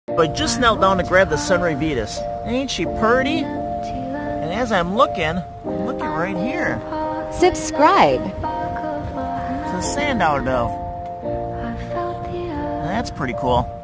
I just knelt down to grab the Sunray Vetus. Ain't she purty? And as I'm looking right here. Subscribe. It's a Sandow dove. That's pretty cool.